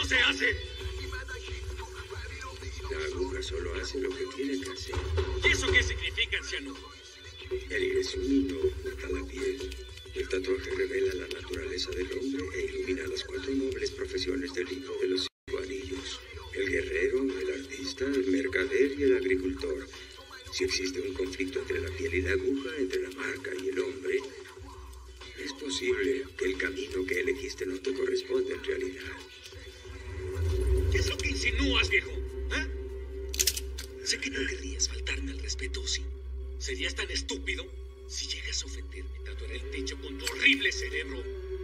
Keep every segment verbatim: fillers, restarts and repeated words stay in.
se hace! La aguja solo hace lo que tiene que hacer. ¿Y eso qué significa, anciano? El es un hilo corta la piel. El tatuaje revela la naturaleza del hombre e ilumina las cuatro nobles profesiones del libro de los cinco anillos. El guerrero, el artista, el mercader y el agricultor. Si existe un conflicto entre la piel y la aguja, entre la marca y el hombre, es posible que el camino que elegiste no te corresponda en realidad. ¿Qué es lo que insinúas, viejo? ¿Ah? Sé que no querrías faltarme al respeto, ¿sí? ¿Serías tan estúpido? Si llegas a ofenderme, tatuaré el techo con tu horrible cerebro.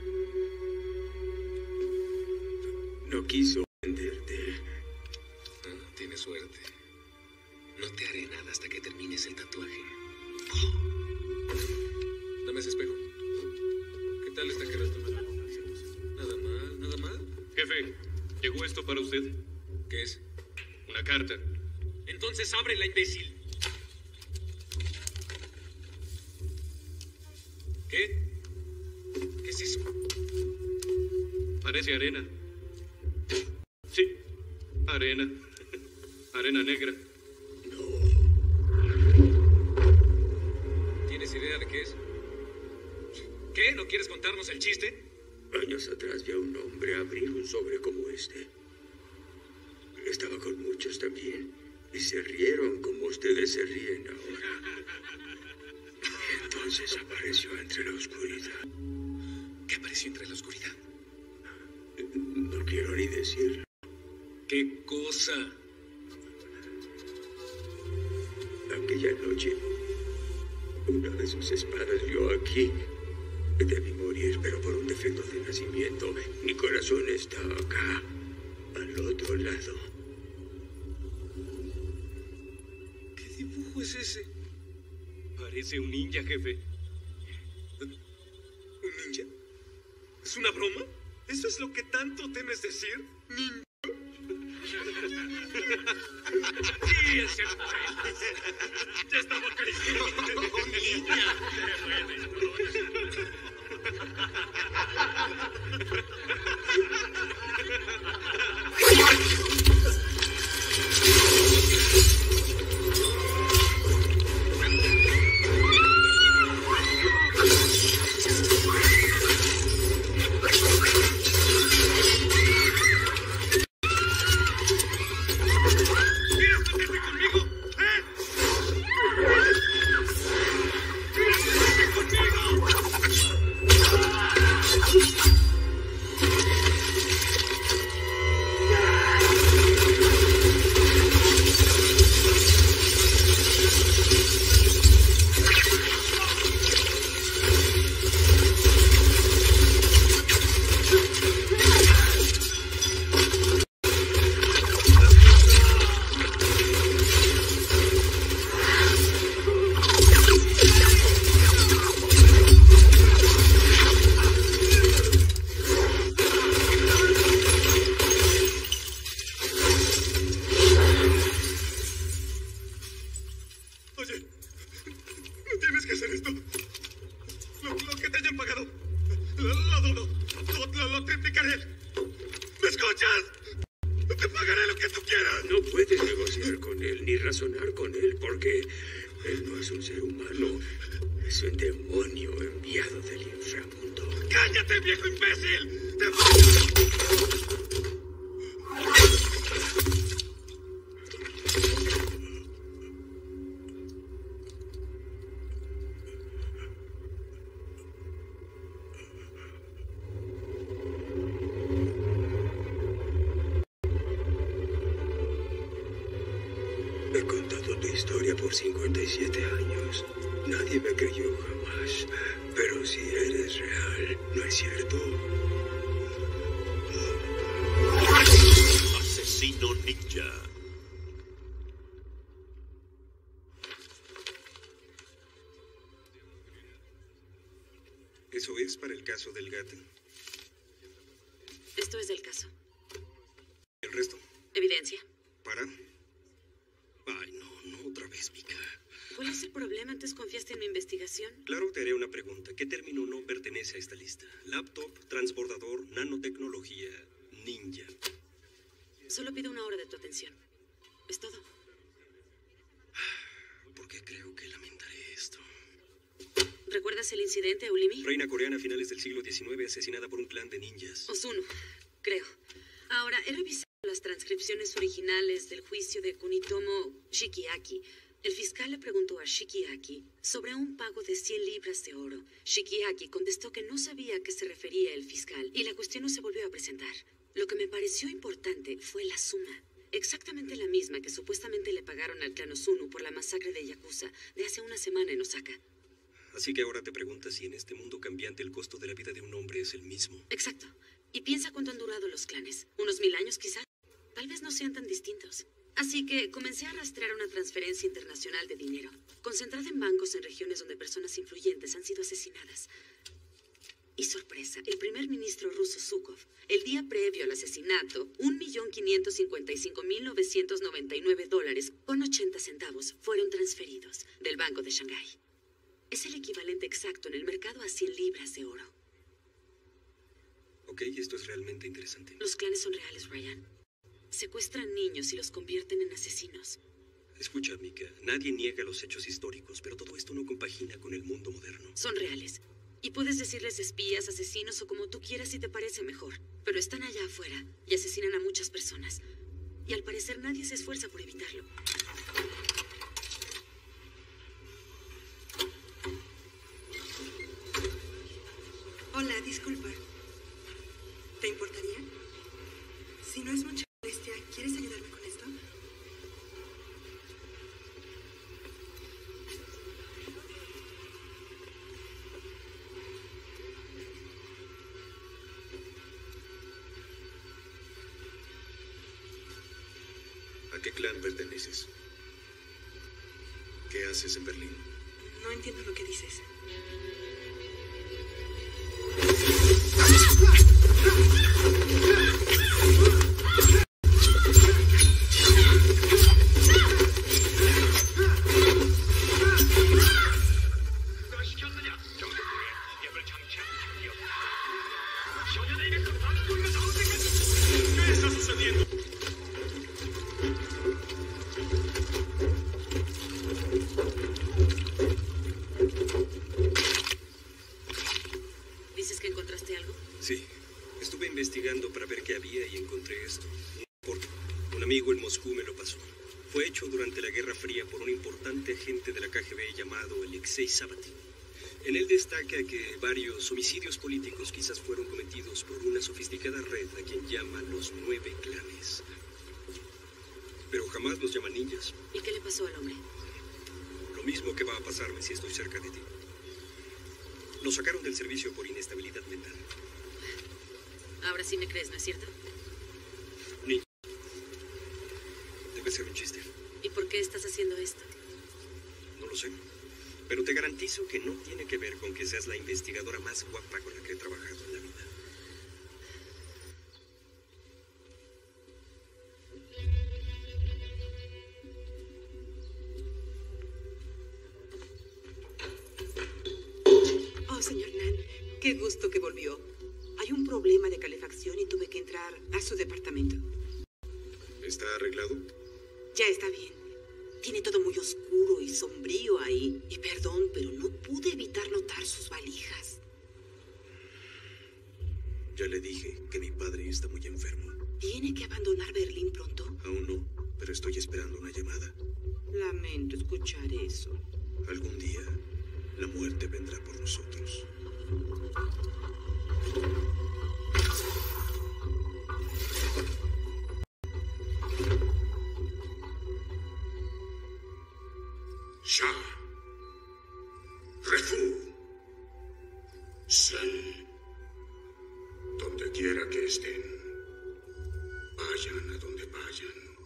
No quiso ofenderte. Ah, tienes suerte. No te haré nada hasta que termines el tatuaje. Oh. Dame ese espejo. ¿Qué tal está quedando? Nada mal, nada mal. Jefe, ¿llegó esto para usted? ¿Qué es? Una carta. Entonces ábrela, imbécil. ¿Qué? ¿Qué es eso? Parece arena. Sí, arena. Arena negra. ¿Tienes idea de qué es? ¿Qué? ¿No quieres contarnos el chiste? Años atrás vi a un hombre abrir un sobre como este. Estaba con muchos también. Y se rieron como ustedes se ríen ahora. Entonces apareció entre la oscuridad. ¿Qué apareció entre la oscuridad? No quiero ni decirlo. ¿Qué cosa? Aquella noche, una de sus espadas dio aquí. Debí morir, pero por un defecto de nacimiento, mi corazón está acá, al otro lado. ¿Qué dibujo es ese? Parece un ninja, jefe. ¿Un ninja? ¿Es una broma? ¿Eso es lo que tanto temes decir? ¿Ninja? Sí, es cierto. Ya estaba creciendo. ¡Un ninja! He contado tu historia por cincuenta y siete años. Nadie me creyó jamás. Pero si eres real, ¿no es cierto? Asesino ninja. ¿Eso es para el caso del gato? Esto es del caso. ¿El resto? Evidencia. ¿Para? Ay, no, no otra vez, Mika. ¿Cuál es el problema? ¿Antes confiaste en mi investigación? Claro, te haré una pregunta. ¿Qué término no pertenece a esta lista? Laptop, transbordador, nanotecnología, ninja. Solo pido una hora de tu atención. Es todo. Porque creo que lamentaré esto. ¿Recuerdas el incidente, Ulimi? Reina coreana a finales del siglo diecinueve asesinada por un clan de ninjas. Osunu, creo. Ahora, he revisado las transcripciones originales del juicio de Kunitomo Shikiaki. El fiscal le preguntó a Shikiaki sobre un pago de cien libras de oro. Shikiaki contestó que no sabía a qué se refería el fiscal y la cuestión no se volvió a presentar. Lo que me pareció importante fue la suma. Exactamente la misma que supuestamente le pagaron al clan Osunu por la masacre de Yakuza de hace una semana en Osaka. Así que ahora te preguntas si en este mundo cambiante el costo de la vida de un hombre es el mismo. Exacto. Y piensa cuánto han durado los clanes. ¿Unos mil años quizás? Tal vez no sean tan distintos. Así que comencé a rastrear una transferencia internacional de dinero, concentrada en bancos en regiones donde personas influyentes han sido asesinadas. Y sorpresa, el primer ministro ruso Zhukov, el día previo al asesinato, un millón quinientos cincuenta y cinco mil novecientos noventa y nueve dólares con ochenta centavos fueron transferidos del Banco de Shanghái. Es el equivalente exacto en el mercado a cien libras de oro. Ok, esto es realmente interesante. Los clanes son reales, Ryan. Secuestran niños y los convierten en asesinos. Escucha, Mika, nadie niega los hechos históricos, pero todo esto no compagina con el mundo moderno. Son reales. Y puedes decirles espías, asesinos o como tú quieras si te parece mejor. Pero están allá afuera y asesinan a muchas personas. Y al parecer nadie se esfuerza por evitarlo. Hola, disculpa. ¿Te importaría? Si no es mucha molestia, ¿quieres ayudarme con esto? ¿A qué clan perteneces? ¿Qué haces en Berlín? No entiendo lo que dices. ¿Qué está sucediendo? ¿Dices que encontraste algo? Sí, estuve investigando para ver qué había y encontré esto. Un reporte. Un amigo en Moscú me lo pasó. Fue hecho durante la Guerra Fría por un importante agente de la K G B llamado Alexei Sabatin. En él destaca que varios homicidios políticos quizás fueron cometidos por una sofisticada red a quien llama los nueve clanes. Pero jamás los llaman ninjas. ¿Y qué le pasó al hombre? Lo mismo que va a pasarme si estoy cerca de ti. Lo sacaron del servicio por inestabilidad mental. Ahora sí me crees, ¿no es cierto? Ninja. Debe ser un chiste. ¿Y por qué estás haciendo esto? No lo sé. Pero te garantizo que no tiene que ver con que seas la investigadora más guapa con la que he trabajado en la vida. Oh, señor Nan, qué gusto que volvió. Hay un problema de calefacción y tuve que entrar a su departamento. ¿Está arreglado? Ya está bien. Tiene todo muy oscuro y sombrío ahí. Y perdón, pero no pude evitar notar sus valijas. Ya le dije que mi padre está muy enfermo. ¿Tiene que abandonar Berlín pronto? Aún no, pero estoy esperando una llamada. Lamento escuchar eso. Algún día, la muerte vendrá por nosotros. Sha, Refu, Sen, donde quiera que estén, vayan a donde vayan.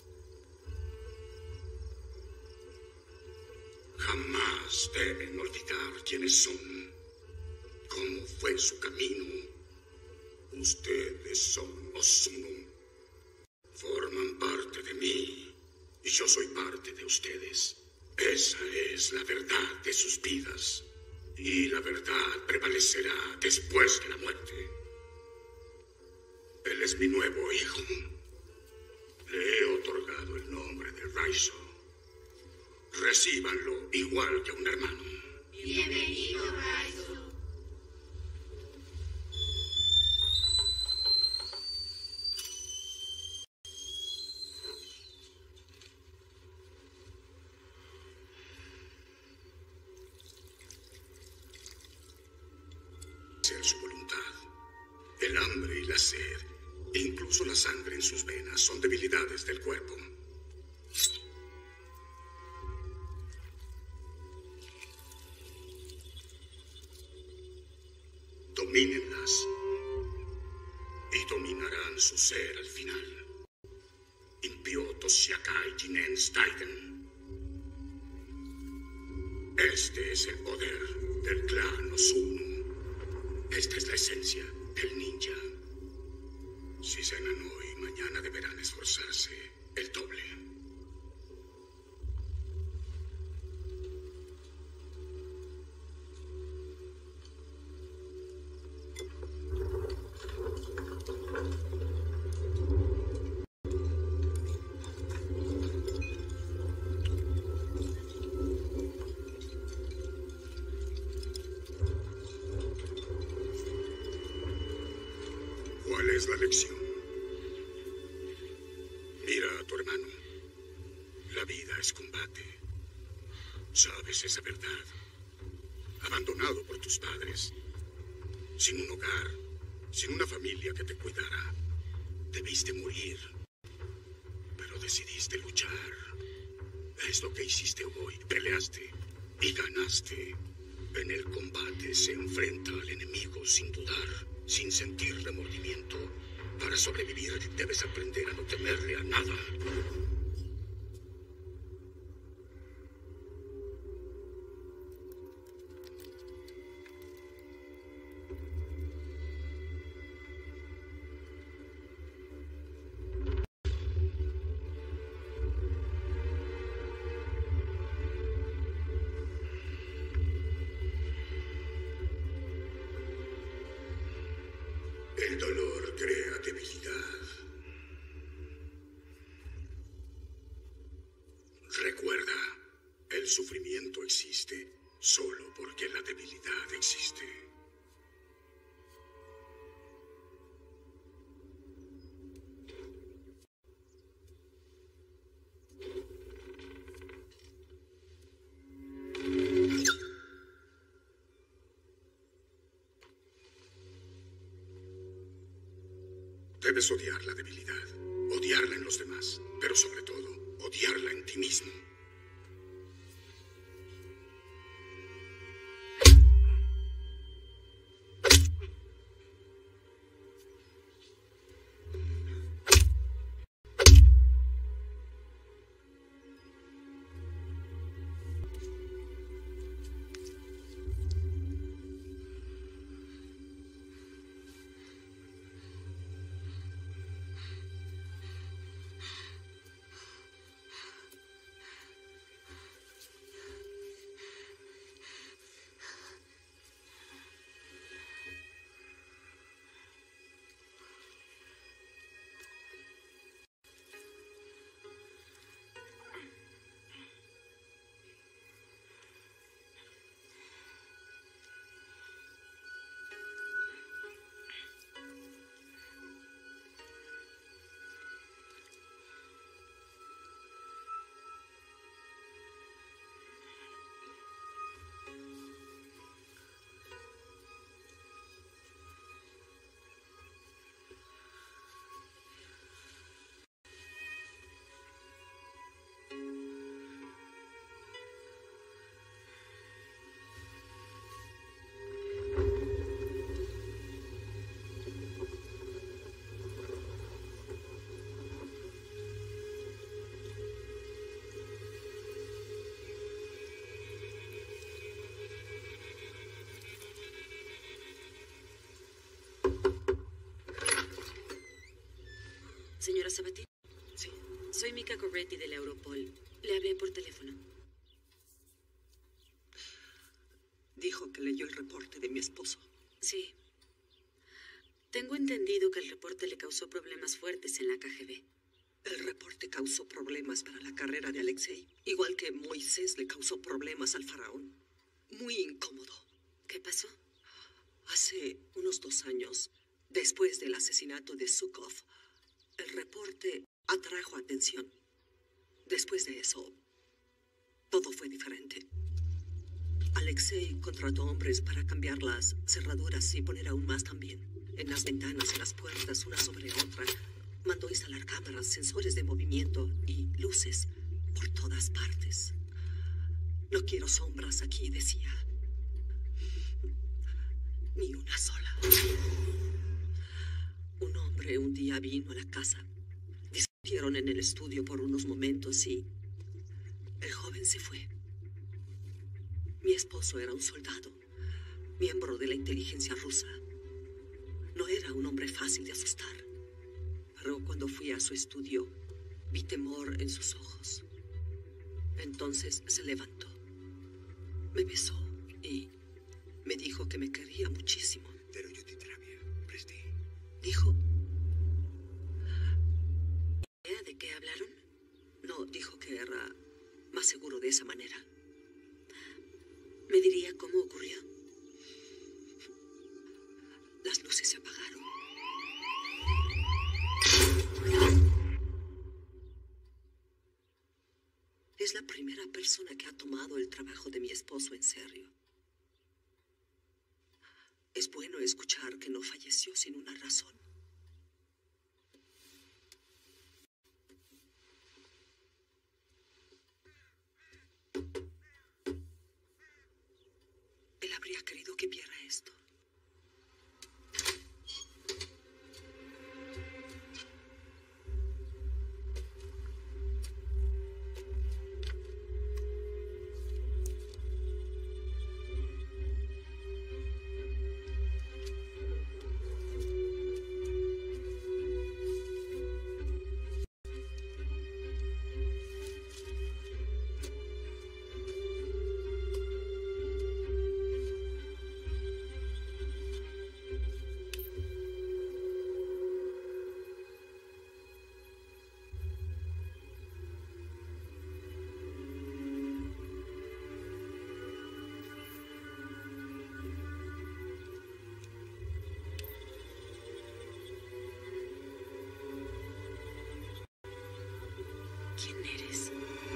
Jamás deben olvidar quiénes son, cómo fue su camino. Ustedes son Osunu, forman parte de mí y yo soy parte de ustedes. Esa es la verdad de sus vidas, y la verdad prevalecerá después de la muerte. Él es mi nuevo hijo, otorgado el nombre de Raizo. Recíbanlo igual que a un hermano. Bienvenido, Raizo. Ser su voluntad. El hambre y la sed, e incluso la sangre en sus venas, son debilidades del cuerpo. Domínenlas y dominarán su ser al final. Impioto Shiakai Jinen Staiden. Este es el poder del clan Osuno. Esta es la esencia del ninja. Si cenan hoy, mañana deberán esforzarse el doble. ¿Cuál es la lección? Mira a tu hermano. La vida es combate. Sabes esa verdad. Abandonado por tus padres, sin un hogar, sin una familia que te cuidara, debiste morir. Pero decidiste luchar. Es lo que hiciste hoy. Peleaste y ganaste. En el combate se enfrenta al enemigo sin dudar, sin sentir remordimiento. Para sobrevivir debes aprender a no temerle a nada. El dolor crea debilidad. Recuerda, el sufrimiento existe solo porque la debilidad existe. Debes odiar la debilidad, odiarla en los demás, pero sobre todo, odiarla en ti mismo. Señora Sabatini. Sí. Soy Mika Corretti de la Europol. Le hablé por teléfono. Dijo que leyó el reporte de mi esposo. Sí. Tengo entendido que el reporte le causó problemas fuertes en la K G B. El reporte causó problemas para la carrera de Alexei, igual que Moisés le causó problemas al faraón. Muy incómodo. ¿Qué pasó? Hace unos dos años, después del asesinato de Zhukov, el reporte atrajo atención. Después de eso, todo fue diferente. Alexei contrató hombres para cambiar las cerraduras y poner aún más también. En las ventanas, en las puertas, una sobre otra. Mandó instalar cámaras, sensores de movimiento y luces por todas partes. No quiero sombras aquí, decía. Ni una sola. Un hombre un día vino a la casa. Discutieron en el estudio por unos momentos y el joven se fue. Mi esposo era un soldado, miembro de la inteligencia rusa. No era un hombre fácil de asustar, pero cuando fui a su estudio, vi temor en sus ojos. Entonces se levantó, me besó y me dijo que me quería muchísimo. Dijo... ¿Idea de qué hablaron? No, dijo que era más seguro de esa manera. ¿Me diría cómo ocurrió? Las luces se apagaron. Es la primera persona que ha tomado el trabajo de mi esposo en serio. Es bueno escuchar que no falleció sin una razón. Él habría querido que viera esto. ¿Quién eres?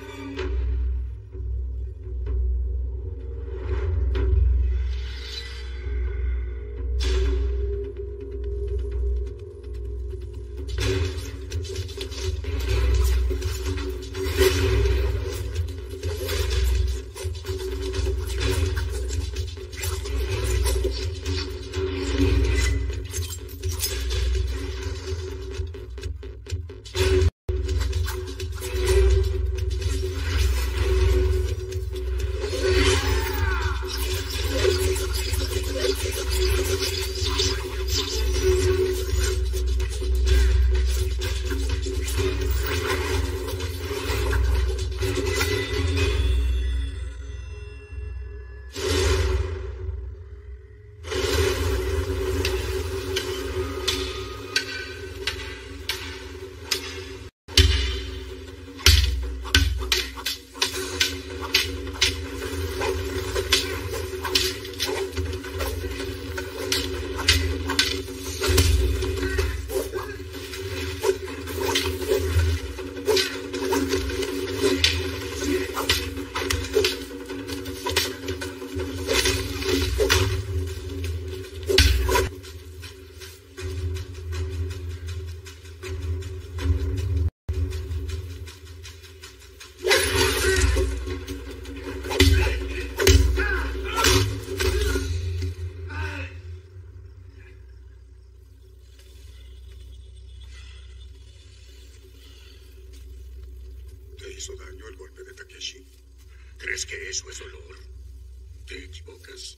hizo daño el golpe de Takeshi? ¿Crees que eso es dolor? Te equivocas.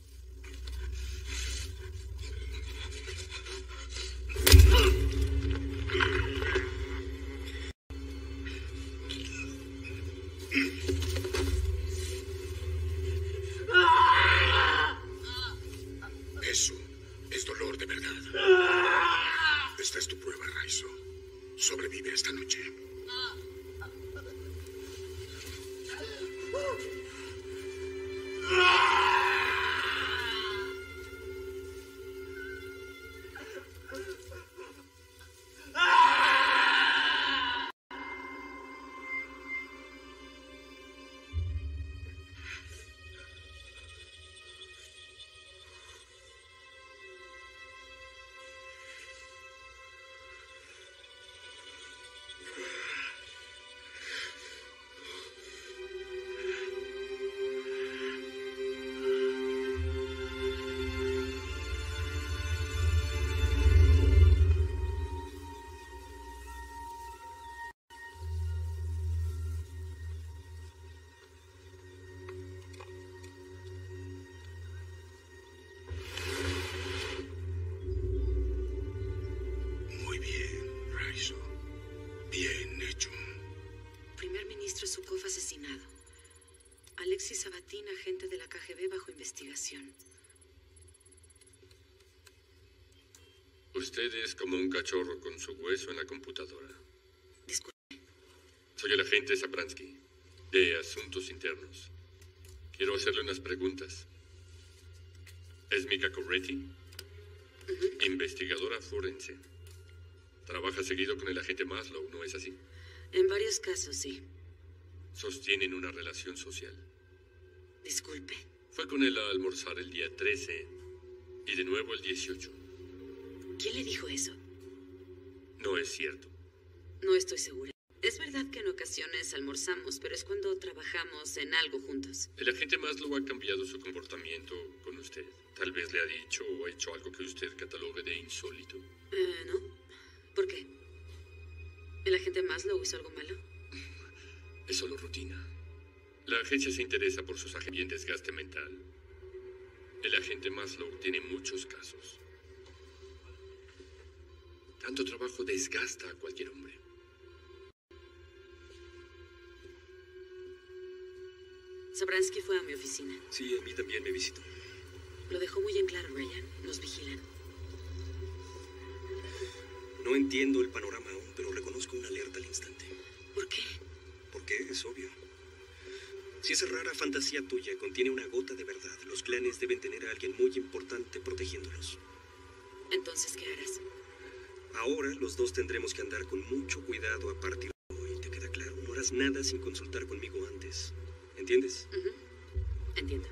Eso es dolor de verdad. Esta es tu prueba, Raizo. Sobrevive esta noche. Zhukov asesinado. Alexei Sabatin, agente de la K G B, bajo investigación. Usted es como un cachorro con su hueso en la computadora. Disculpe. Soy el agente Zabransky, de Asuntos Internos. Quiero hacerle unas preguntas. ¿Es Mika Corretti? Uh-huh. Investigadora forense. Trabaja seguido con el agente Maslow, ¿no es así? En varios casos, sí. Sostienen una relación social. Disculpe. Fue con él a almorzar el día trece y de nuevo el dieciocho. ¿Quién le dijo eso? No es cierto. No estoy segura. Es verdad que en ocasiones almorzamos, pero es cuando trabajamos en algo juntos. El agente Maslow ha cambiado su comportamiento con usted. Tal vez le ha dicho o ha hecho algo que usted catalogue de insólito. Eh, ¿no? ¿Por qué? ¿El agente Maslow hizo algo malo? Es solo rutina. La agencia se interesa por sus agentes y en desgaste mental. El agente Maslow tiene muchos casos. Tanto trabajo desgasta a cualquier hombre. Zabransky fue a mi oficina. Sí, a mí también me visitó. Lo dejó muy en claro, Ryan. Nos vigilan. No entiendo el panorama aún, pero reconozco una alerta al instante. ¿Por qué? Porque es obvio. Si esa rara fantasía tuya contiene una gota de verdad, los clanes deben tener a alguien muy importante protegiéndolos. Entonces, ¿qué harás? Ahora los dos tendremos que andar con mucho cuidado a partir de hoy. ¿Te queda claro? No harás nada sin consultar conmigo antes. ¿Entiendes? Uh-huh. Entiendo.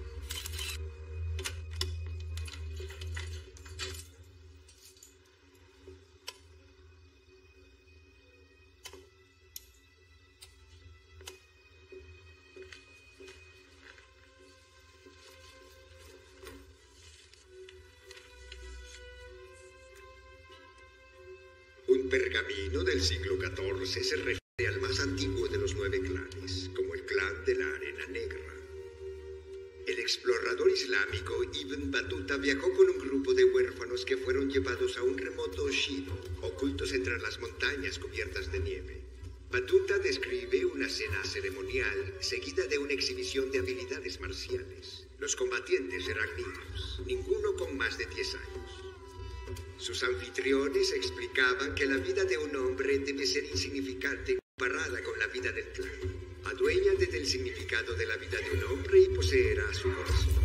Un pergamino del siglo catorce se refiere al más antiguo de los nueve clanes, como el clan de la Arena Negra. El explorador islámico Ibn Battuta viajó con un grupo de huérfanos que fueron llevados a un remoto Shido, ocultos entre las montañas cubiertas de nieve. Battuta describe una cena ceremonial seguida de una exhibición de habilidades marciales. Los combatientes eran niños, ninguno con más de diez años. Sus anfitriones explicaban que la vida de un hombre debe ser insignificante comparada con la vida del clan. Aduéñate del significado de la vida de un hombre y poseerá su corazón.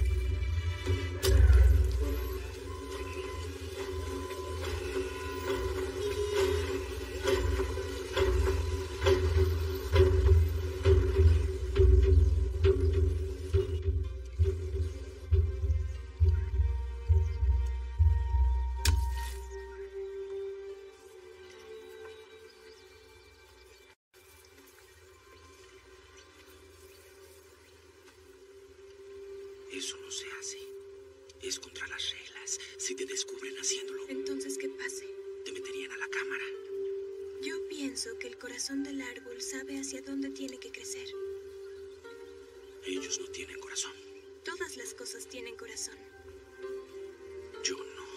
Eso no se hace. Es contra las reglas. Si te descubren haciéndolo... Entonces, ¿qué pase? Te meterían a la cámara. Yo pienso que el corazón del árbol sabe hacia dónde tiene que crecer. Ellos no tienen corazón. Todas las cosas tienen corazón. Yo no.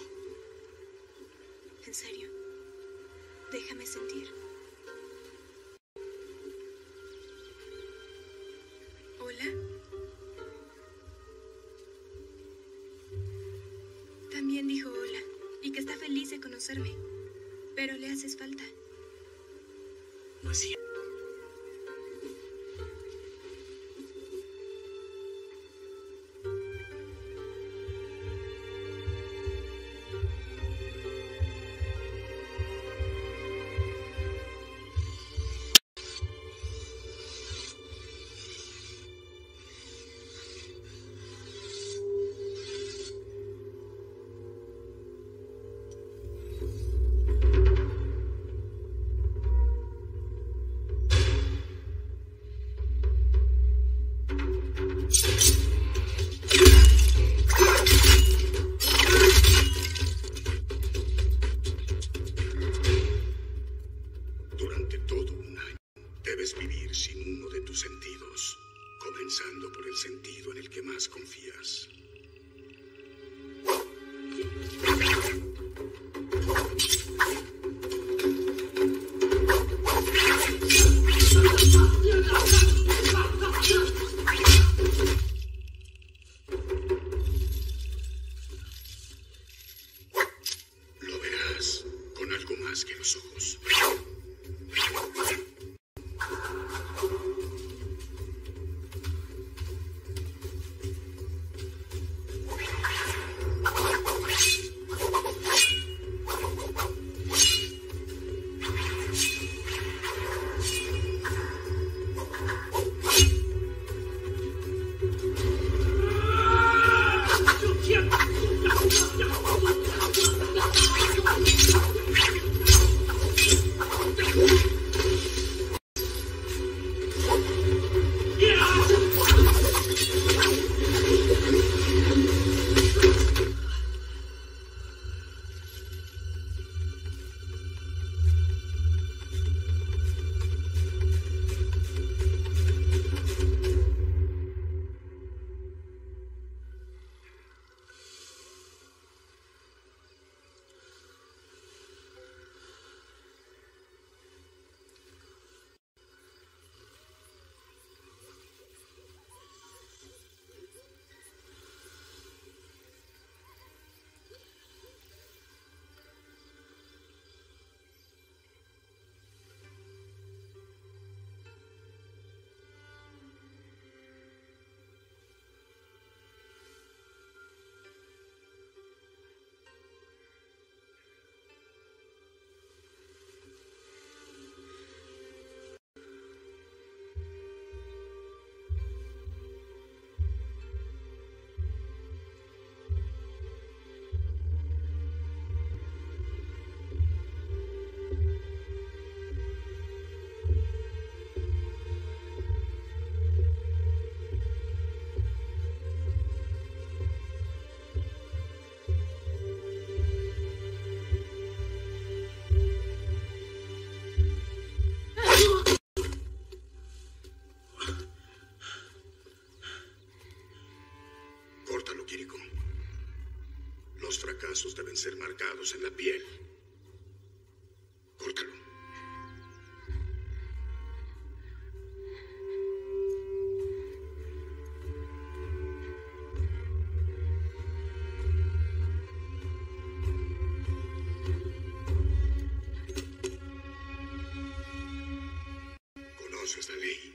En serio. Déjame sentir. ¿Hola? También dijo hola, y que está feliz de conocerme, pero le haces falta. No es cierto. puedes vivir sin uno de tus sentidos, comenzando por el sentido en el que más confías. Lo verás con algo más que los ojos. Córtalo, Kiriko. Los fracasos deben ser marcados en la piel. Córtalo. Conoces la ley.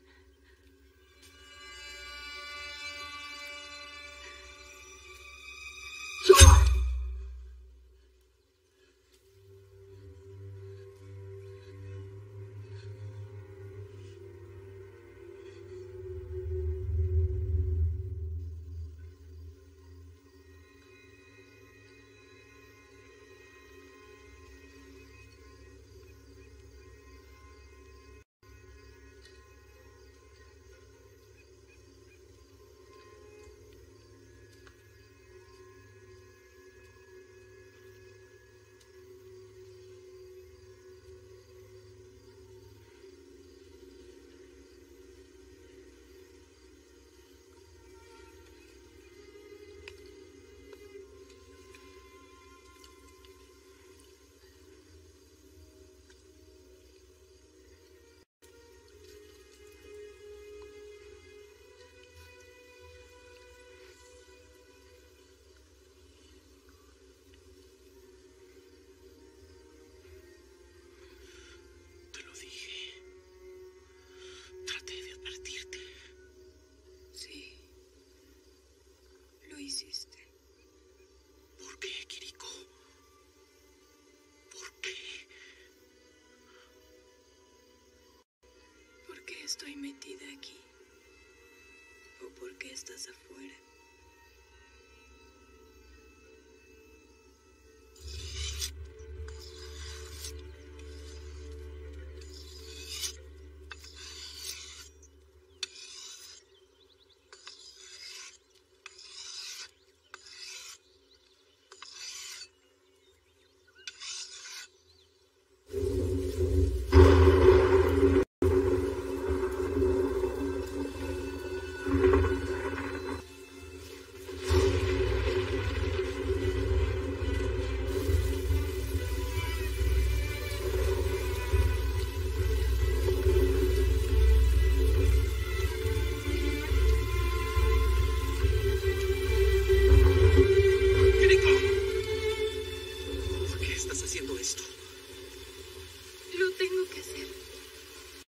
Hiciste. ¿Por qué, Kiriko? ¿Por qué? ¿Por qué estoy metida aquí? ¿O por qué estás afuera?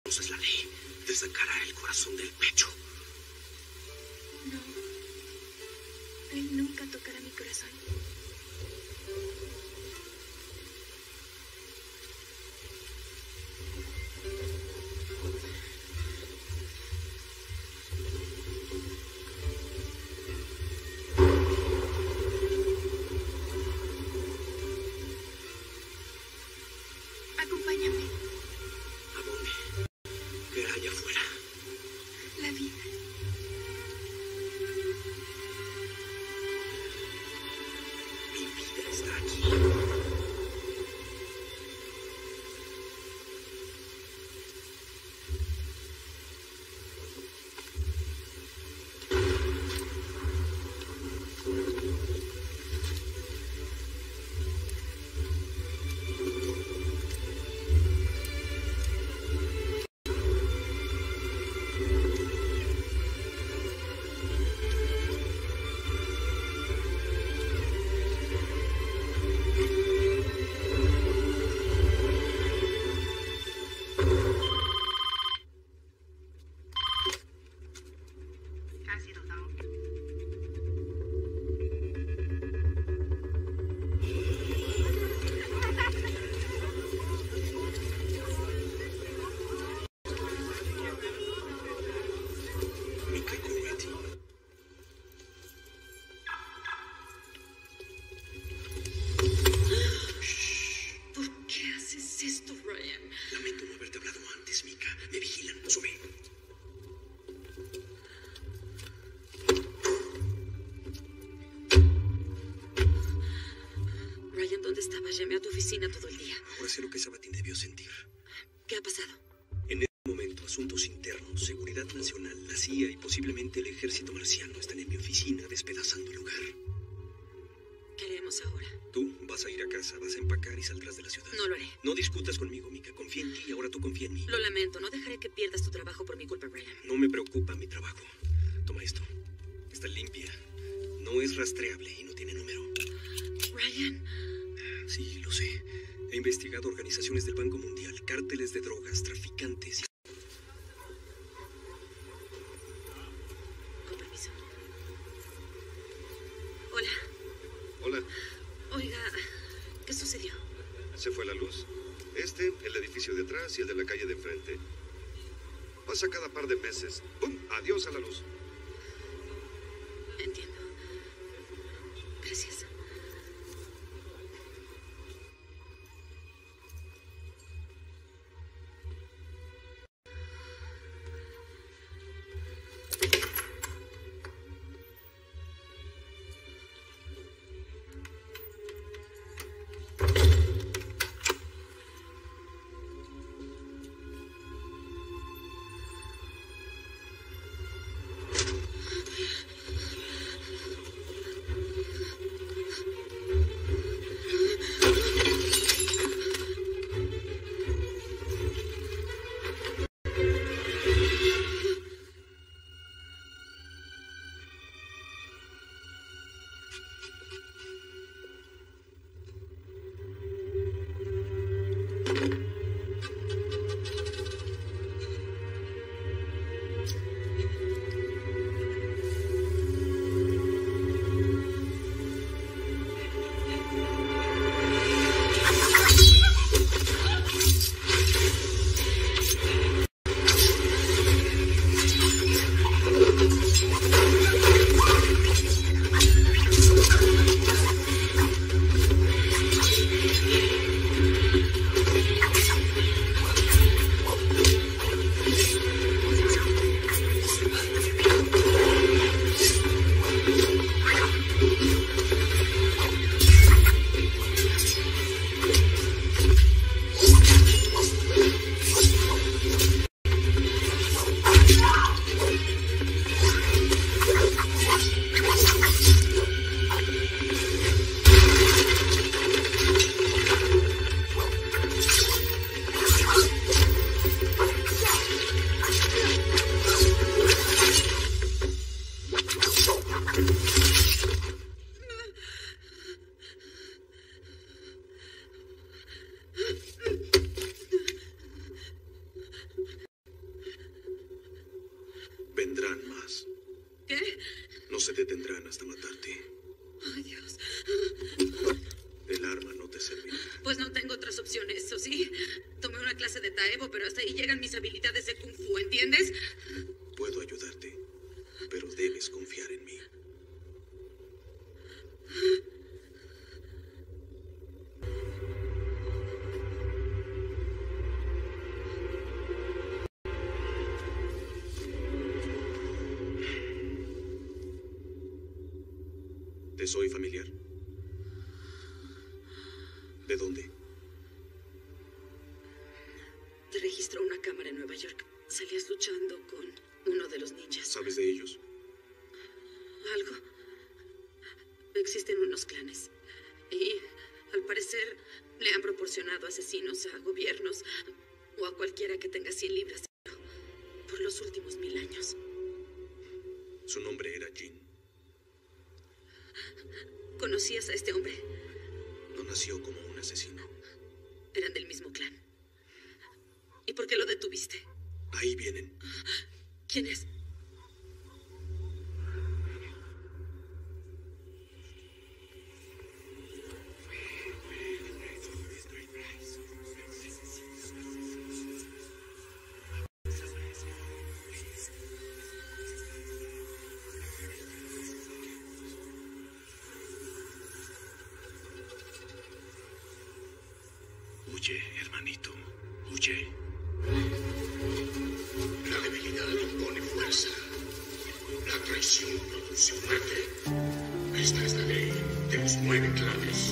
Conoces la ley. Te sacará el corazón del pecho. No. Él nunca tocará mi corazón. Acompáñame. ¿A dónde? ¿Qué hay afuera? La vida. Mi vida está aquí. Llamé a tu oficina todo el día. Ahora sé lo que Sabatín debió sentir. ¿Qué ha pasado? En este momento, asuntos internos, seguridad nacional, la C I A y posiblemente el ejército marciano están en mi oficina despedazando el lugar. ¿Qué haremos ahora? Tú vas a ir a casa, vas a empacar y saldrás de la ciudad. No lo haré. No discutas conmigo, Mika. Confía en ti y ahora tú confía en mí. Lo lamento. No dejaré que pierdas tu trabajo por mi culpa, Brian. No me preocupa mi trabajo. Toma esto. Está limpia. No es rastreable y no tiene número. Brian... Sí, lo sé. He investigado organizaciones del Banco Mundial, cárteles de drogas, traficantes y... Con permiso. Hola. Hola. Oiga, ¿qué sucedió? Se fue la luz. Este, el edificio de atrás y el de la calle de enfrente. Pasa cada par de meses. ¡Pum! Adiós a la luz. Entiendo. Gracias. detendrán hasta matarte. Ay, Dios. El arma no te servirá. Pues no tengo otras opciones, ¿o sí? Tomé una clase de Taebo, pero hasta ahí llegan mis habilidades de Kung Fu, ¿entiendes? Puedo ayudarte, pero debes confiar en mí. ¿Te soy familiar? ¿De dónde? Te registró una cámara en Nueva York. Salías luchando con uno de los ninjas. ¿Sabes de ellos? Algo. Existen unos clanes. Y, al parecer, le han proporcionado asesinos a gobiernos o a cualquiera que tenga cien libras por los últimos mil años. Su nombre era Jin. ¿Conocías a este hombre? No nació como un asesino. Eran del mismo clan. ¿Y por qué lo detuviste? Ahí vienen. ¿Quién es? Huye, hermanito, huye. La debilidad impone fuerza. La traición produce muerte. Esta es la ley de los nueve clanes.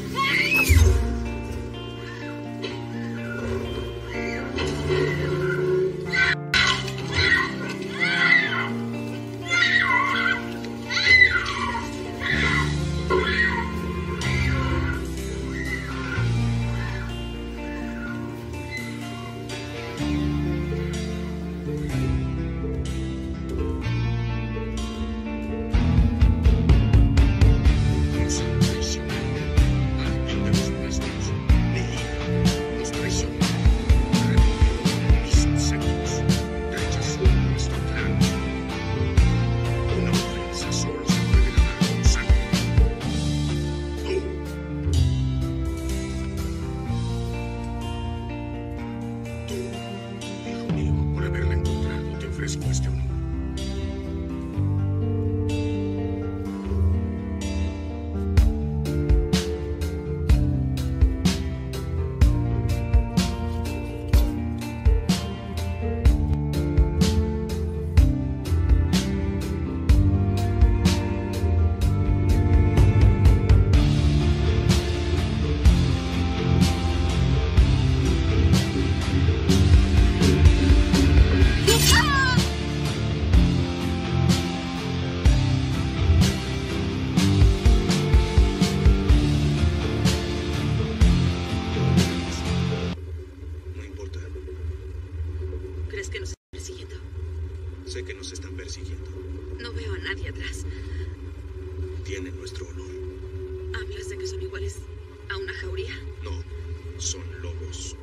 Sé que nos están persiguiendo. No veo a nadie atrás. Tienen nuestro honor. ¿Hablas de que son iguales a una jauría? No, son lobos.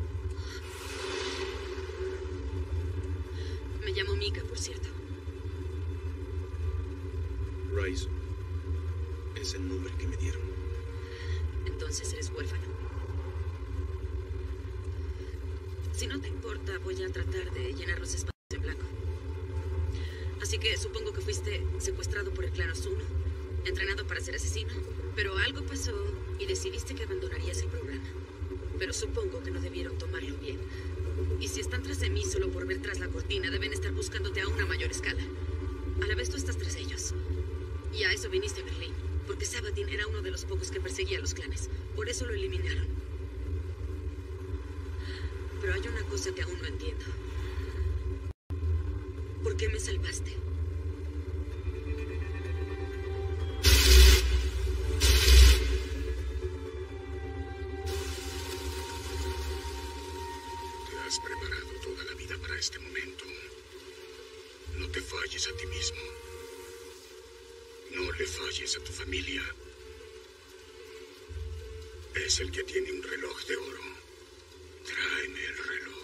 Me llamo Mika, por cierto. Rice. Es el nombre que me dieron. Entonces eres huérfano. Si no te importa, voy a tratar de llenar los espacios en blanco. Así que supongo que fuiste secuestrado por el clan Ozuno, entrenado para ser asesino, pero algo pasó y decidiste que abandonarías el programa. Pero supongo que no debieron tomarlo bien. Y si están tras de mí solo por ver tras la cortina, deben estar buscándote a una mayor escala. A la vez tú estás tras ellos. Y a eso viniste a Berlín, porque Sabatin era uno de los pocos que perseguía a los clanes. Por eso lo eliminaron. Pero hay una cosa que aún no entiendo. ¿Por qué me salvaste? Te has preparado toda la vida para este momento. No te falles a ti mismo. No le falles a tu familia. Es el que tiene un reloj de oro. Tráeme el reloj.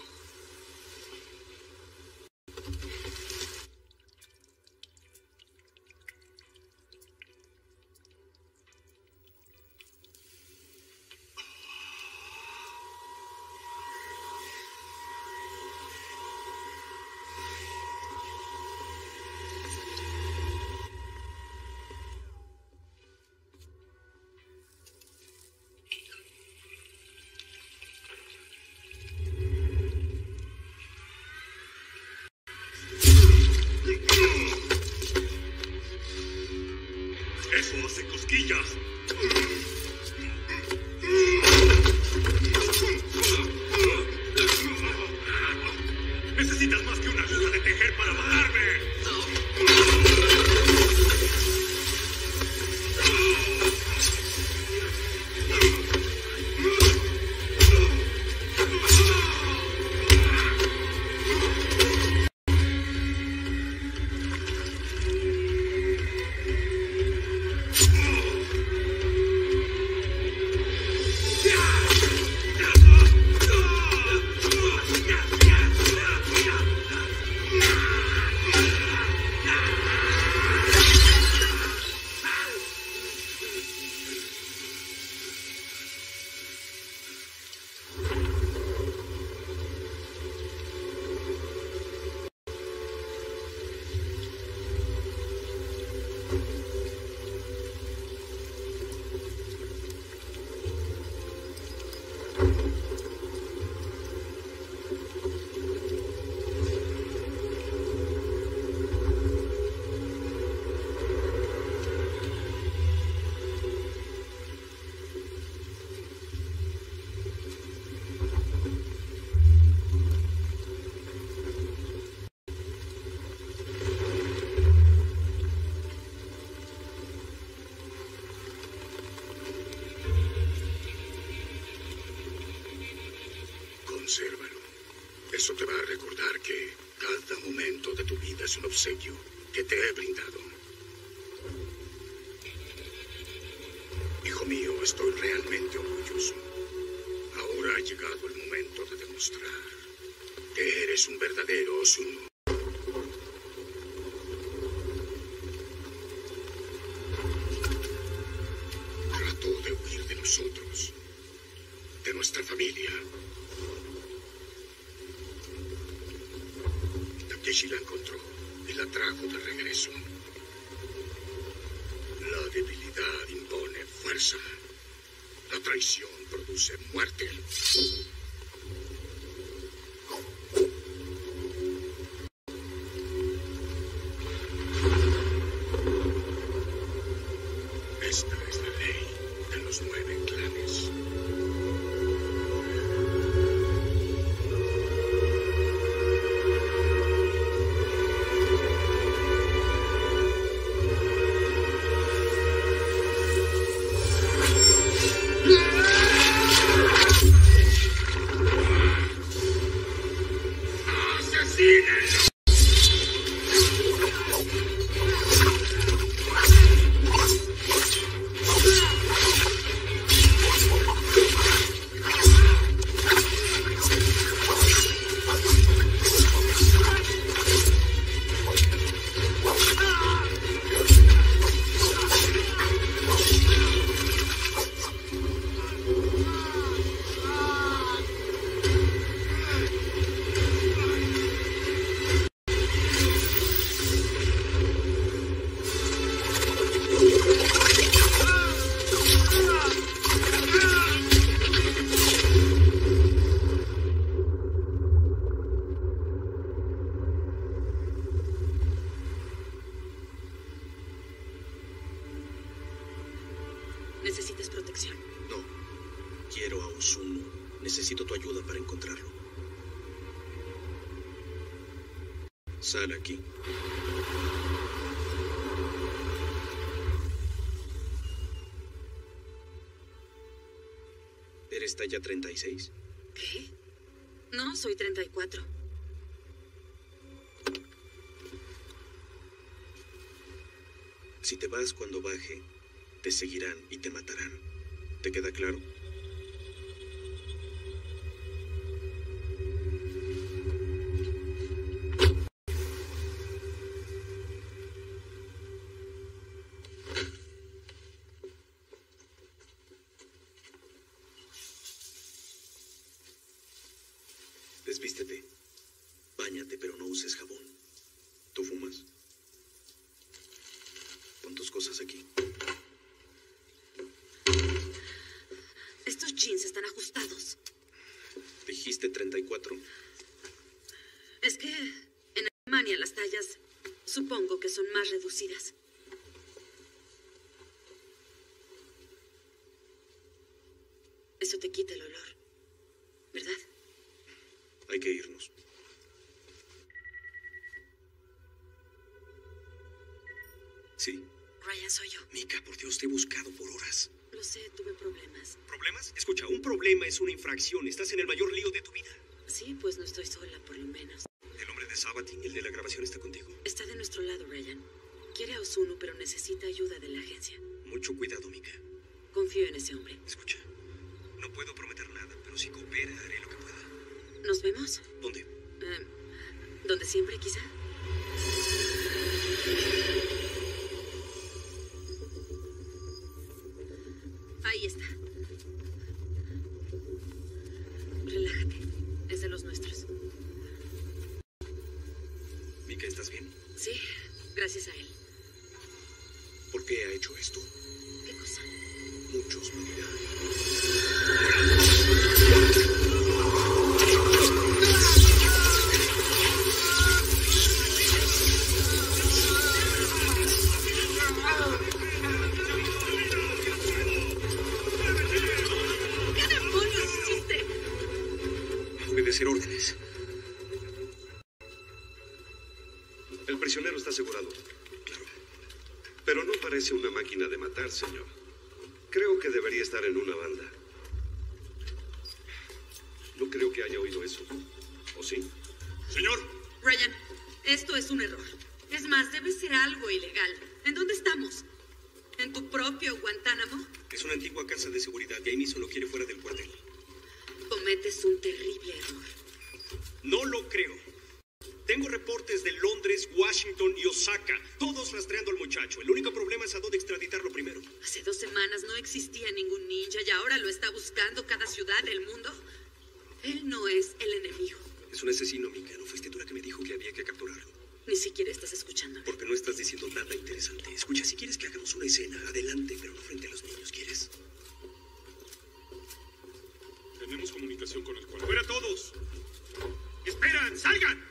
Eso hace cosquillas. Necesitas más que una aguja de tejer para matarme. Consérvalo. Eso te va a recordar que cada momento de tu vida es un obsequio que te he brindado. Hijo mío, estoy realmente orgulloso. Ahora ha llegado el momento de demostrar que eres un verdadero Ozuno. Trató de huir de nosotros, de nuestra familia. Takeshi la encontró y la trajo de regreso. La debilidad impone fuerza. La traición produce muerte. Esta es la ley de los nueve clanes. ¿Necesitas protección? No. Quiero a Ozuno. Necesito tu ayuda para encontrarlo. Sal aquí. ¿Eres talla treinta y seis? ¿Qué? No, soy treinta y cuatro. Si te vas cuando baje, te seguirán y te matarán. ¿Te queda claro? Desvístete. Báñate, pero no uses jabón. ¿Tú fumas? Pon tus cosas aquí. Estos jeans están ajustados. Dijiste treinta y cuatro. Es que en Alemania las tallas supongo que son más reducidas. Sí. Ryan, soy yo. Mika, por Dios, te he buscado por horas. Lo sé, tuve problemas. ¿Problemas? Escucha, un problema es una infracción. Estás en el mayor lío de tu vida. Sí, pues no estoy sola, por lo menos. El hombre de Sabatin, el de la grabación, está contigo. Está de nuestro lado, Ryan. Quiere a Osunu, pero necesita ayuda de la agencia. Mucho cuidado, Mika. Confío en ese hombre. Escucha, no puedo prometer nada, pero si coopera, haré lo que pueda. ¿Nos vemos? ¿Dónde? Eh, ¿Donde siempre, quizá? Ahí está. Relájate. Es de los nuestros. Mika, ¿estás bien? Sí, gracias a él. ¿Por qué ha hecho esto? ¿Qué cosa? Muchos lo dirán. ¿Qué demonios hiciste? Obedecer órdenes. El prisionero está asegurado. Claro. Pero no parece una máquina de matar, señor. Creo que debería estar en una banda. No creo que haya oído eso. ¿O sí? Señor. Ryan, esto es un error. Es más, debe ser algo ilegal. ¿En dónde estamos? ¿En tu propio Guantánamo? Es una antigua casa de seguridad y ahí mismo lo quiere fuera del cuartel. Cometes un terrible error. No lo creo. Tengo reportes de Londres, Washington y Osaka, todos rastreando al muchacho. El único problema es a dónde extraditarlo primero. Hace dos semanas no existía ningún ninja y ahora lo está buscando cada ciudad del mundo. Él no es el enemigo. Es un asesino, Mika. ¿No fuiste tú la que me dijo que había que capturarlo? Ni siquiera estás escuchando. Porque no estás diciendo nada interesante. Escucha, si quieres que hagamos una escena, adelante, pero no frente a los niños, ¿quieres? Tenemos comunicación con el cuartel. ¡Fuera todos! ¡Esperan! ¡Salgan!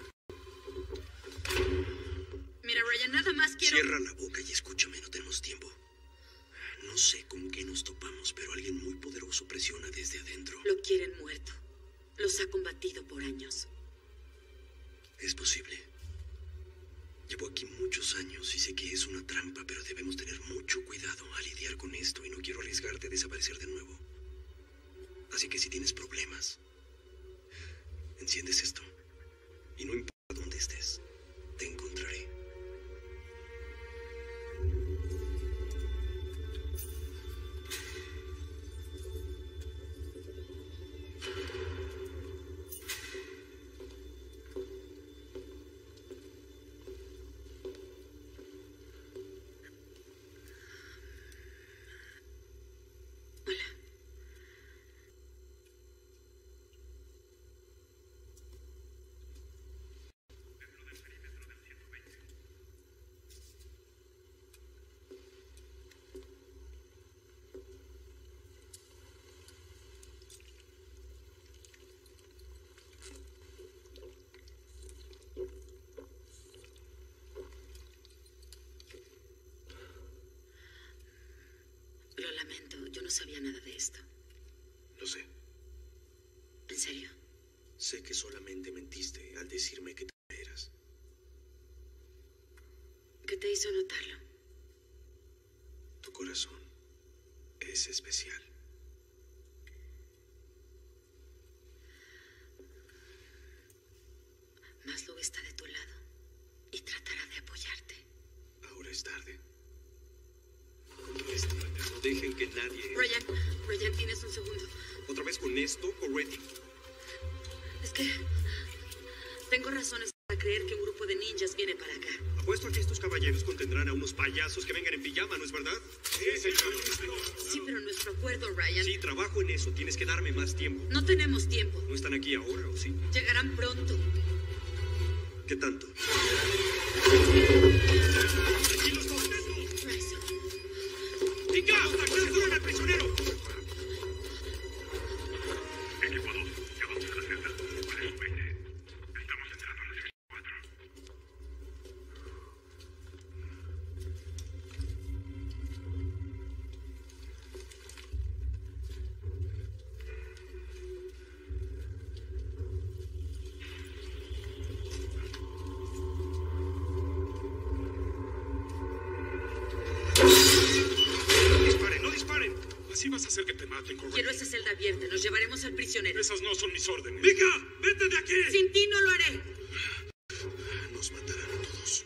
Mira, Ryan, nada más quiero... Cierra la boca y escúchame, no tenemos tiempo. No sé con qué nos topamos, pero alguien muy poderoso presiona desde adentro. Lo quieren muerto. Los ha combatido por años. Es posible. Llevo aquí muchos años y sé que es una trampa, pero debemos tener mucho cuidado al lidiar con esto y no quiero arriesgarte a desaparecer de nuevo. Así que si tienes problemas, enciendes esto y no importa dónde estés, te encontraré. Lo lamento, yo no sabía nada de esto. Lo sé. ¿En serio? Sé que solamente mentiste al decirme que te eras. ¿Qué te hizo notarlo? Tu corazón es especial. Maslow está de tu lado y tratará de apoyarte. Ahora es tarde. No dejen que nadie... Ryan, Ryan, tienes un segundo. ¿Otra vez con esto, Coretti? Es que tengo razones para creer que un grupo de ninjas viene para acá. Apuesto a que estos caballeros contendrán a unos payasos que vengan en pijama, ¿no es verdad? Sí, señor. Sí, pero nuestro acuerdo, Ryan... Sí, trabajo en eso. Tienes que darme más tiempo. No tenemos tiempo. ¿No están aquí ahora o sí? Llegarán pronto. ¿Qué tanto? ¡Aquí los contesto! ¡Mika! ¡Capturen al prisionero! Equipo dos, ya vamos a la celda. Parece veinte. Estamos entrando a la celda cuatro. Así vas a hacer que te maten, Correcti. Quiero esa celda abierta. Nos llevaremos al prisionero. Esas no son mis órdenes. ¡Mika! ¡Vete de aquí! Sin ti no lo haré. Nos matarán a todos.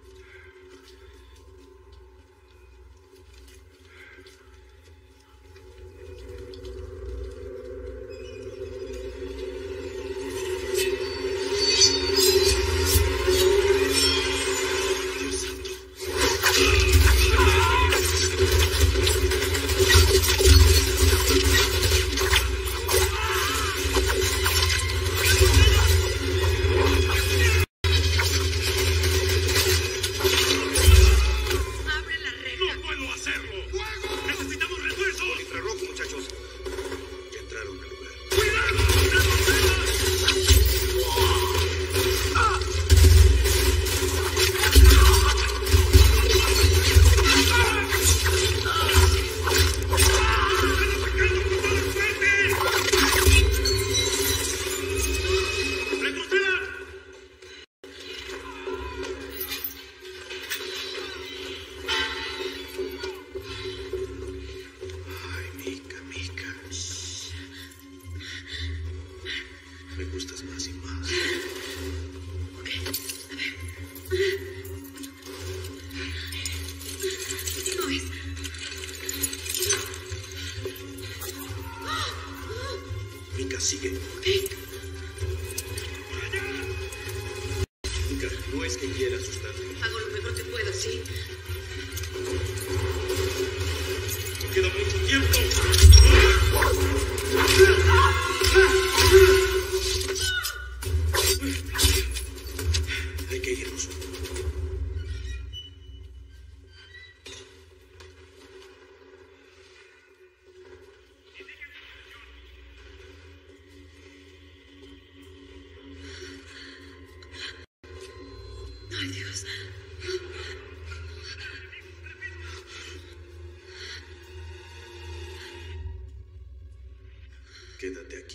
Quédate aquí.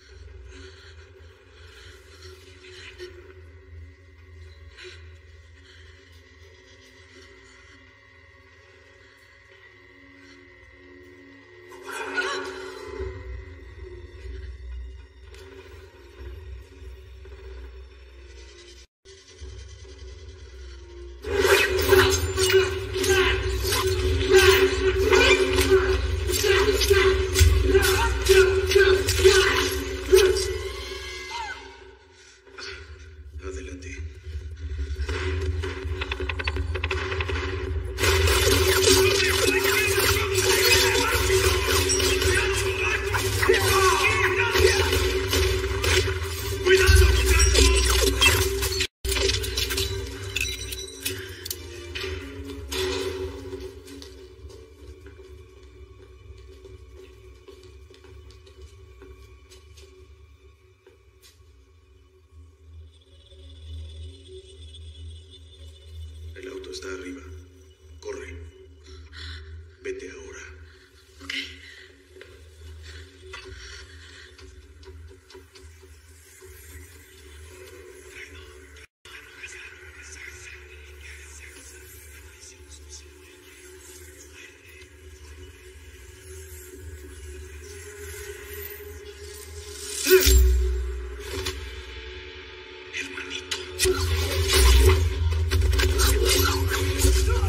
Está arriba. Corre. Vete ahora. Ok. Hermanito.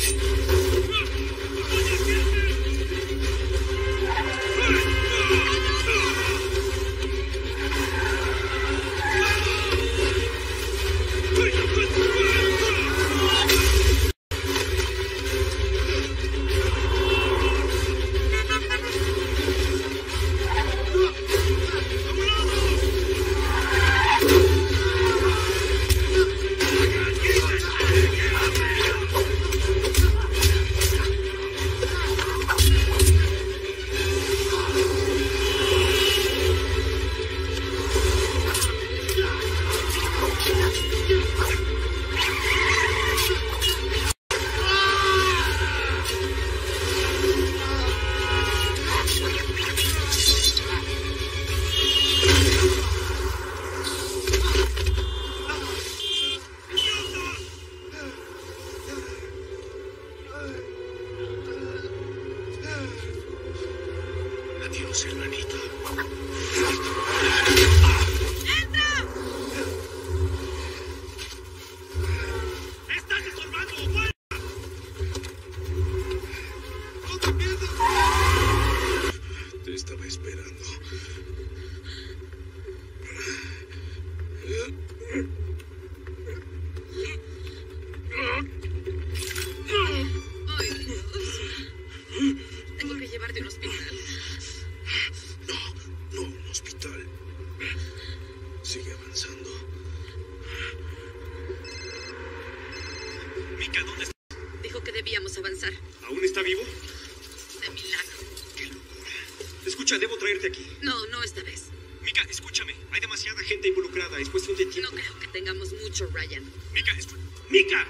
Adiós, hermanito. ¡Estás estorbando! ¡Fuera! ¡No te pierdas! Te estaba esperando. Ay, Dios. Tengo que llevarte a un hospital. No, no, un hospital. Sigue avanzando. Mika, ¿dónde está? Dijo que debíamos avanzar. ¿Aún está vivo? De milagro. ¡Qué locura! Escucha, debo traerte aquí. No, no esta vez. Mika, escúchame. Hay demasiada gente involucrada. Es cuestión de tiempo. No creo que tengamos mucho, Ryan. Mika, escucha. ¡Mika!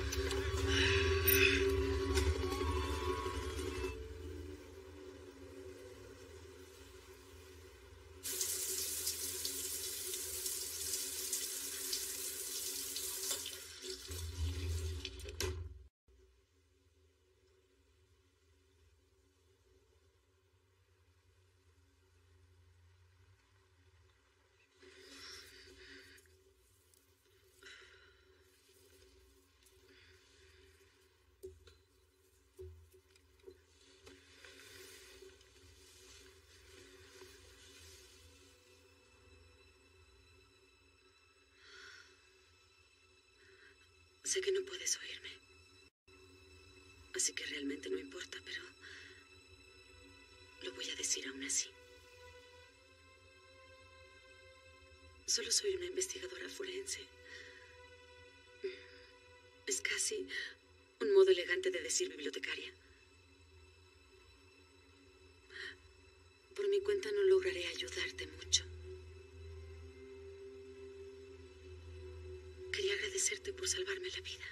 Sé que no puedes oírme. Así que realmente no importa, pero lo voy a decir aún así. Solo soy una investigadora forense. Es casi un modo elegante de decir bibliotecaria. Por mi cuenta no lograré ayudarte mucho. Quería agradecerte por salvarme la vida.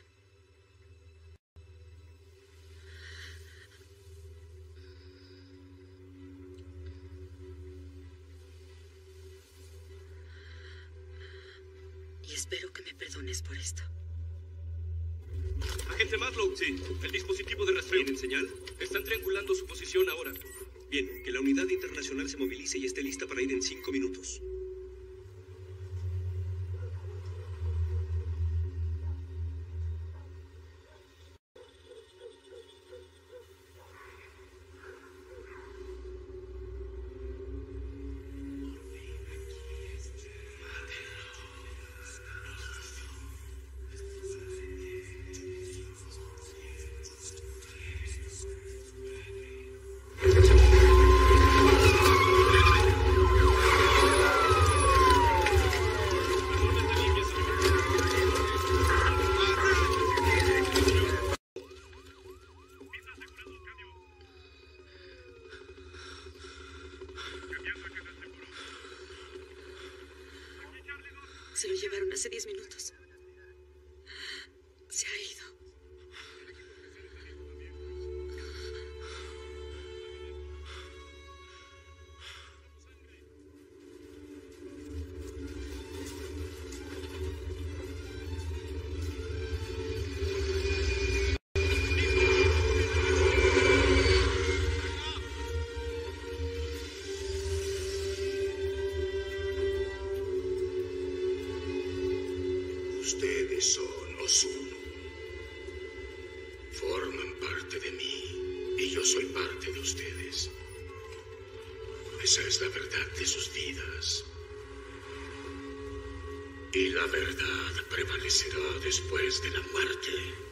Y espero que me perdones por esto. Agente Matlow, sí. El dispositivo de rastreo. ¿Tienen señal? Están triangulando su posición ahora. Bien, que la unidad internacional se movilice y esté lista para ir en cinco minutos. Se lo llevaron hace diez minutos. Se ha ido. forman parte de mí y yo soy parte de ustedes. Esa es la verdad de sus vidas. Y la verdad prevalecerá después de la muerte.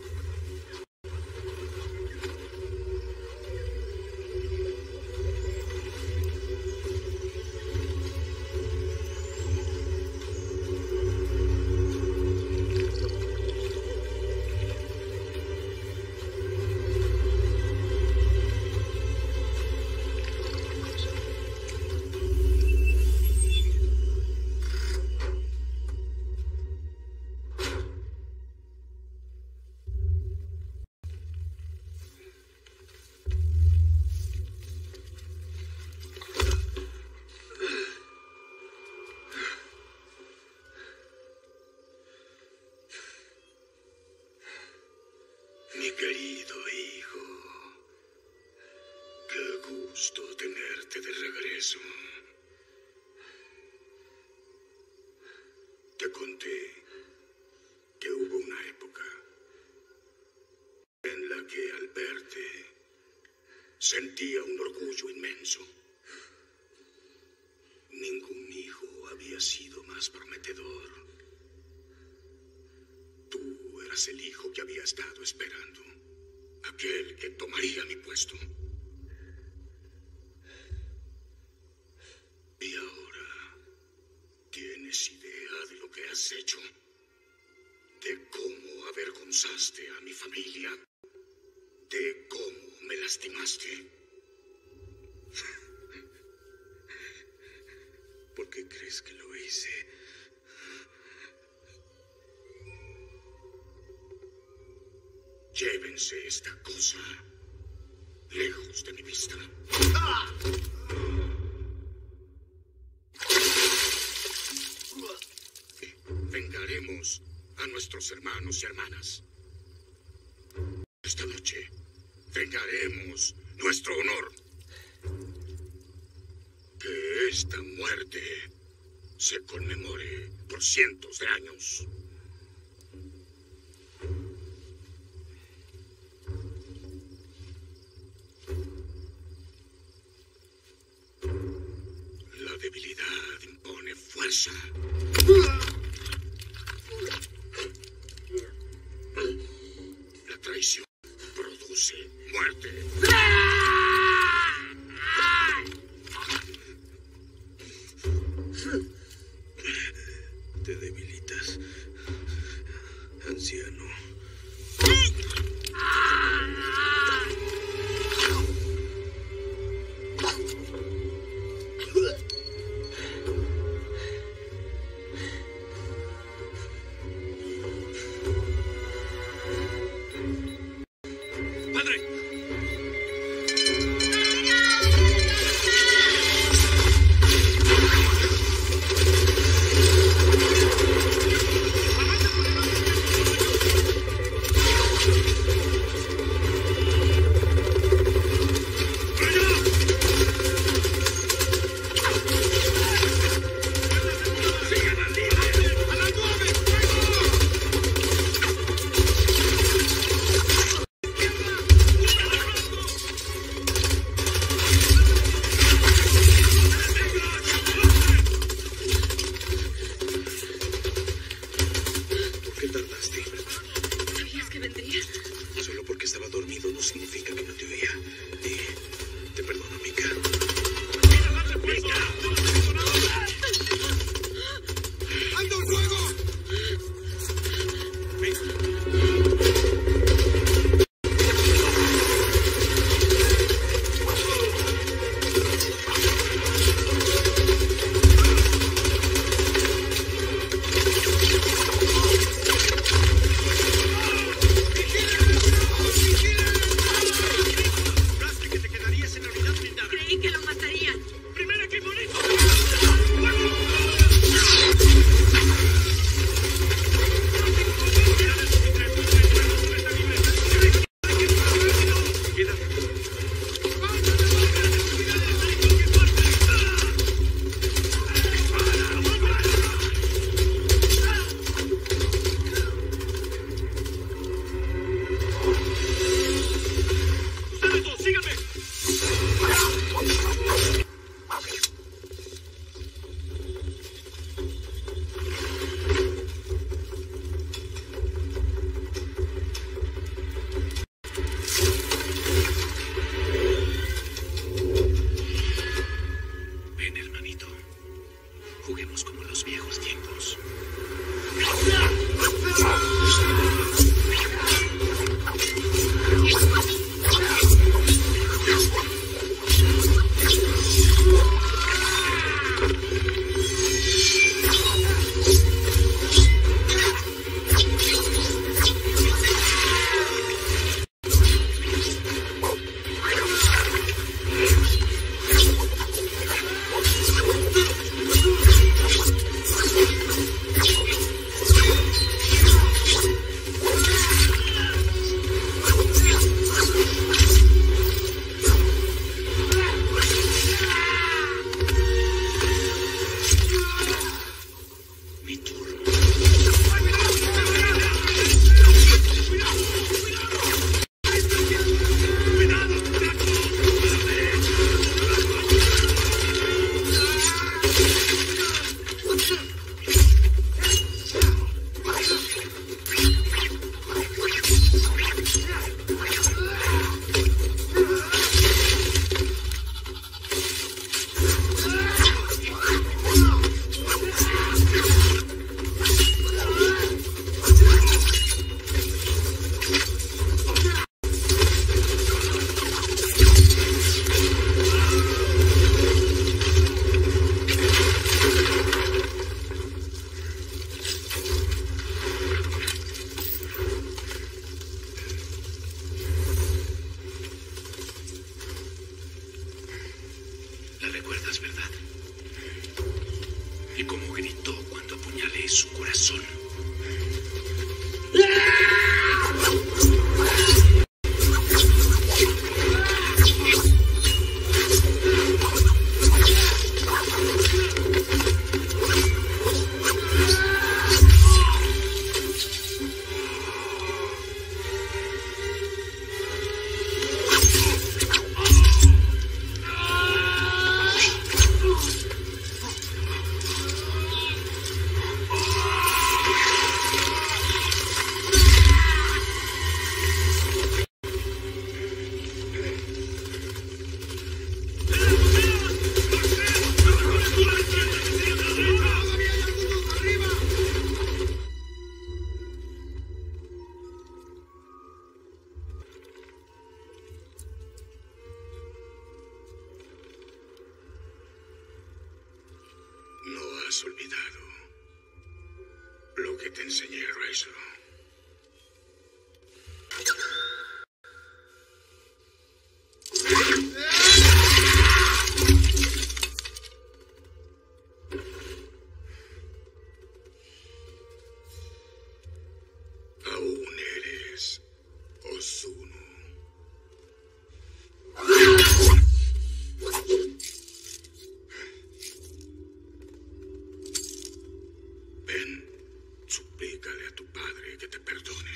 Mi querido hijo, qué gusto tenerte de regreso. Te conté que hubo una época en la que al verte sentía un orgullo inmenso. Ningún hijo había sido más prometedor. Tú eras el hijo que había estado esperando, aquel que tomaría mi puesto. Y ahora, ¿tienes idea de lo que has hecho? De cómo avergonzaste a mi familia, de cómo me lastimaste. ¿Por qué crees que lo hice? Llévense esta cosa lejos de mi vista. ¡Ah! Vengaremos a nuestros hermanos y hermanas. Esta noche vengaremos nuestro honor. Que esta muerte se conmemore por cientos de años. La debilidad impone fuerza. La traición produce muerte. Te debilitas, anciano. Creí que lo has olvidado lo que te enseñé, Razor. Aún eres Ozuno. Ven, suplícale a tu padre que te perdone.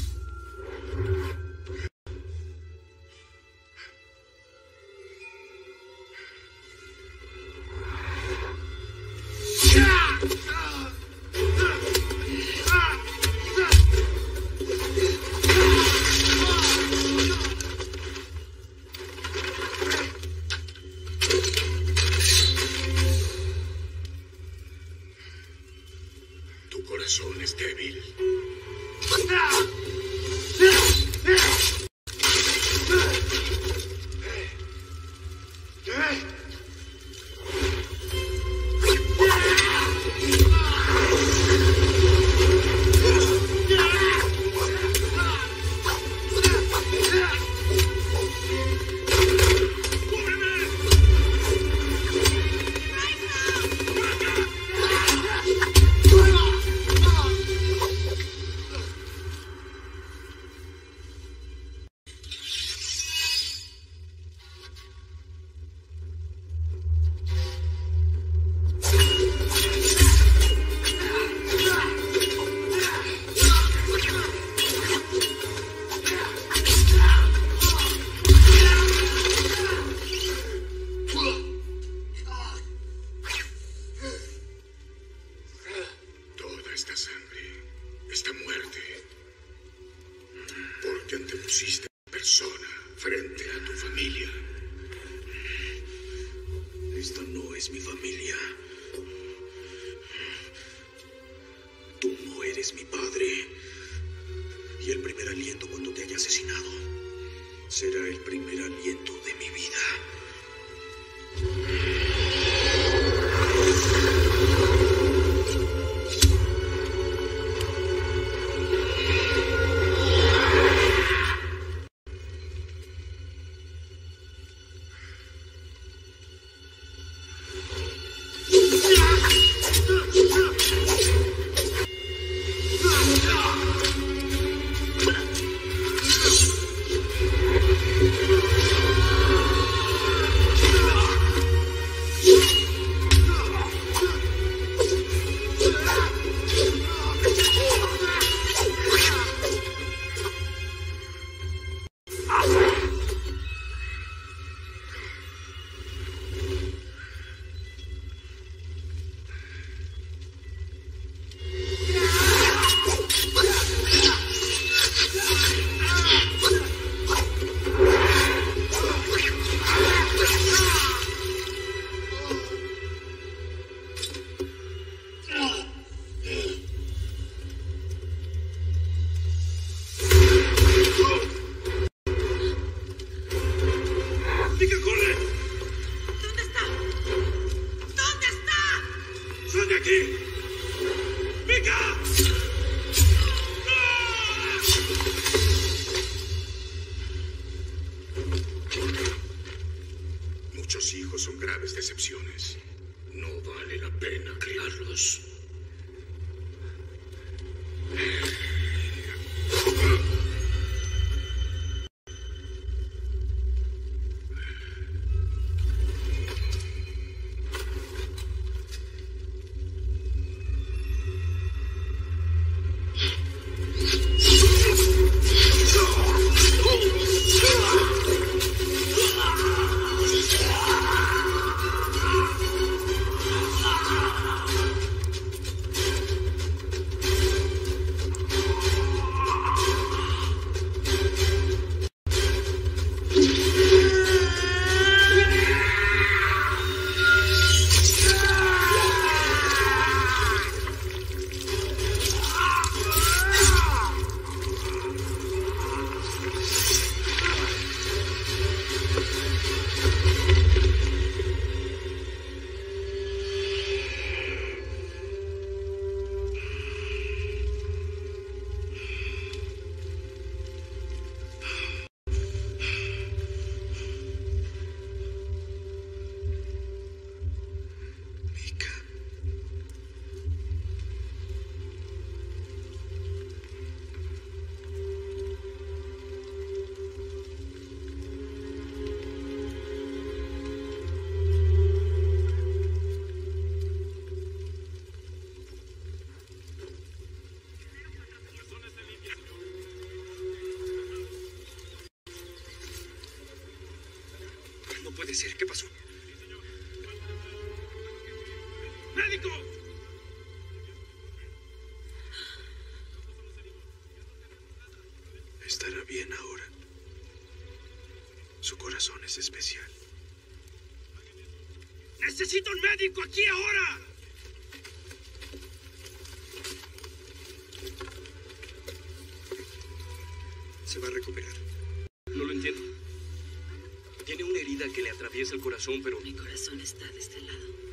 Tu corazón es débil. Toda esta sangre, esta muerte, porque antepusiste a persona frente a tu familia. Esta no es mi familia. Tú no eres mi padre. Y el primer aliento cuando te haya asesinado será el primer aliento de mi vida. ¡Mika, corre! ¿Dónde está? ¿Dónde está? ¡Sal de aquí! ¡Mika! Muchos hijos son graves decepciones. No vale la pena criarlos. puede ser. ¿Qué pasó? ¡Médico! Estará bien ahora. Su corazón es especial. ¡Necesito un médico aquí ahora! Se va a recuperar. No lo entiendo. Tiene una herida que le atraviesa el corazón, pero... Mi corazón está de este lado.